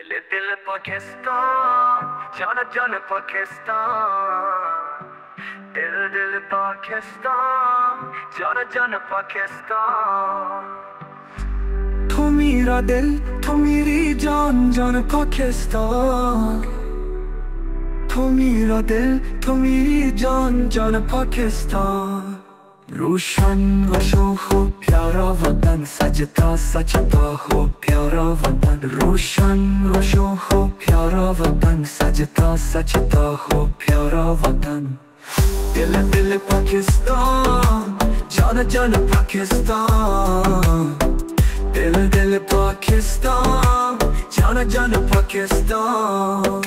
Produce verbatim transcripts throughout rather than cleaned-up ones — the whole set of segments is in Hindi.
दिल दिल पाकिस्तान, जान जान पाकिस्तान। दिल दिल पाकिस्तान, जान जान पाकिस्तान। तू मेरा दिल, तू मेरी जान जान पाकिस्तान। तू मेरा दिल, तू मेरी जान जान पाकिस्तान। रोशन रोशन हो प्यारा वतन, सजता सजता हो प्यारा वतन। रोशन रोशन हो प्यारा वतन, सजता सजता हो प्यारा वतन। दिल दिल पाकिस्तान, जान जान पाकिस्तान। दिल दिल पाकिस्तान, जान जान पाकिस्तान।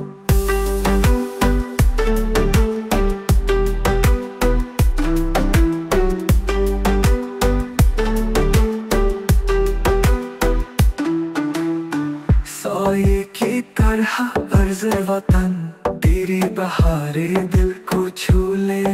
साये की तरह अर्ज़ वतन, तेरी बहारे दिल को छू ले।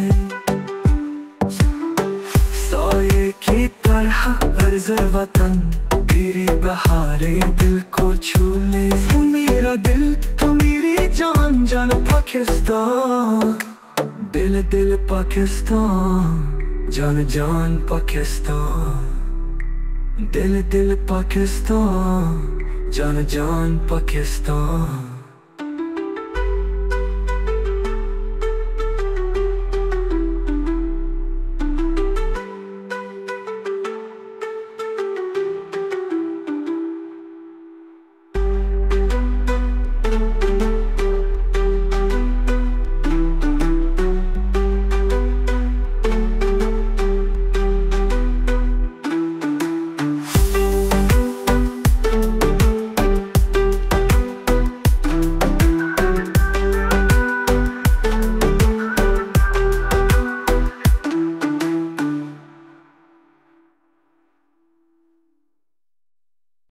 साये की तरह अर्ज़ वतन, तेरी बहारे दिल को छू ले। तू मेरा दिल, तू मेरी जान जान पाकिस्तान। दिल दिल पाकिस्तान, जान जान पाकिस्तान। दिल दिल पाकिस्तान, जान जान पाकिस्तान।